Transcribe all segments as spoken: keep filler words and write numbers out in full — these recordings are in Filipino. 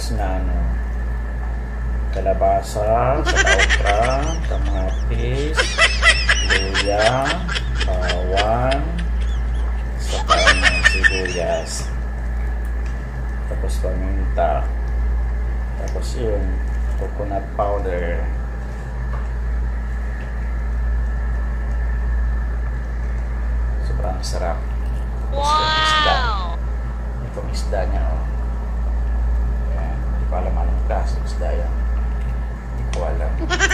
mix na ano, kalabasa, okra, kamatis, luya, bawang, saka ng sibuyas, tapos paminta, tapos yun, coconut powder. Sobrang sarap. Wow! Itong isda niya, oh. Ayan, hindi ko alam anong klase isda yan. Hindi ko alam.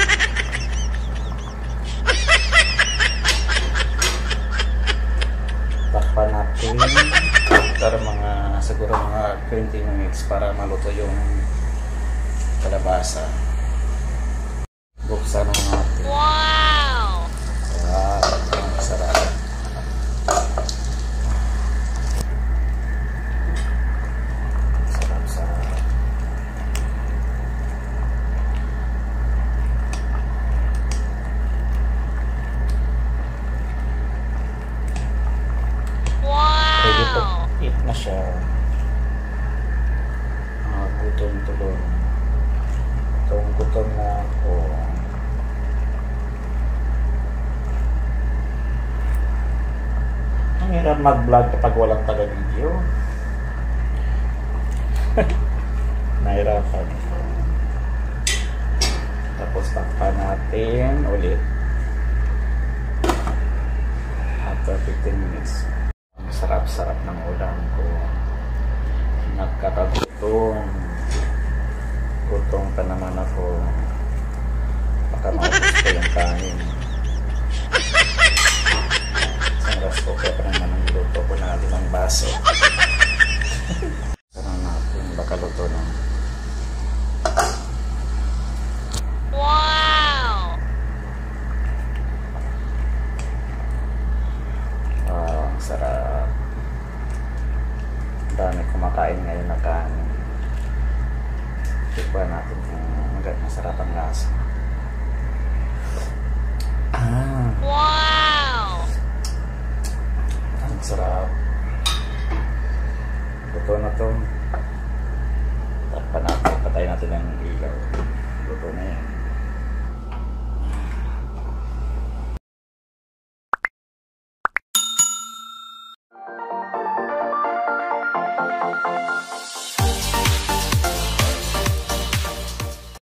Takpan natin para mga siguro mga twenty minutes para maluto yung kalabasa. Buksan na natin. Wow! Wow, ang sarap. Eat na siya. Ah, gutom tulong. Itong gutom na ako. Ang hirap mag-vlog kapag walang taga-video. Nahirapan. Tapos takpan natin ulit. After fifteen minutes. Sarap-sarap ng ulam ko. Nagkakagutom. Gutom pa naman ako. Baka maubos ko yung kanin. Isang ras ko kaya pa naman ang luto ko na limang baso. Sarang natin. Baka luto na. Wow! Oh, sarap. Dami kumakain ngayon na kanin. Tikman natin kung hanggang masarap ang lasa. Ah. Wow! Ang sarap. Luto na to. Takpan natin. Patayin natin ang